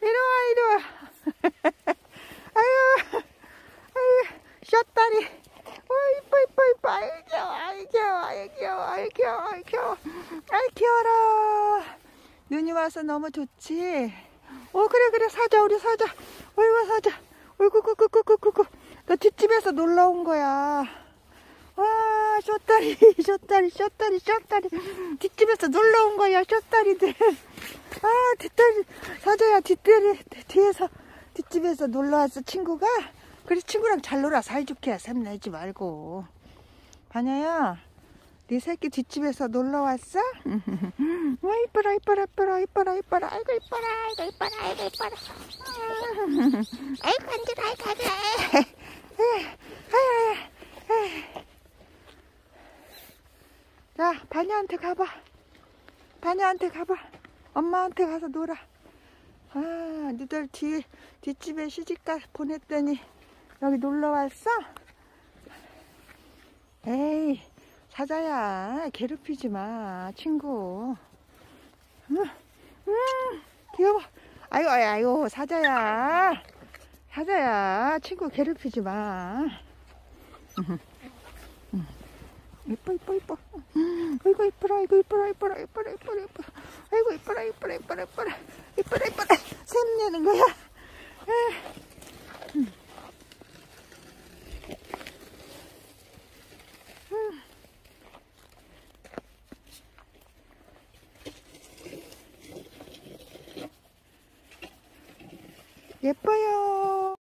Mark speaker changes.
Speaker 1: 이리 와. 아유, 아유, 셔다리. 이뻐. 아이, 귀여워. 아이, 귀여워라. 눈이 와서 너무 좋지? 그래, 사자, 우리 사자. 어이구, 사자. 어이구, 구구구구구구. 너 뒷집에서 놀러 온 거야. 와, 셔다리. 뒷집에서 놀러 온 거야, 셔다리들. 뒷다리, 사자야, 뒤에서, 뒷집에서 놀러 왔어, 친구가? 그래, 친구랑 잘 놀아, 사이좋게 샘 내지 말고. 바냐야, 네 새끼 뒷집에서 놀러 왔어? 와, 이뻐라. 아이고, 이뻐라. 아이고, 간지러. 자, 바냐한테 가봐. 엄마한테 가서 놀아. 니들 뒷집에 시집가 보냈더니 여기 놀러 왔어? 에이, 사자야, 괴롭히지 마, 친구. 귀여워. 아이고, 사자야, 친구 괴롭히지 마. 이뻐. 아이고, 이뻐라. 아이고, 이뻐라. 샘 내는 거야. 예뻐요.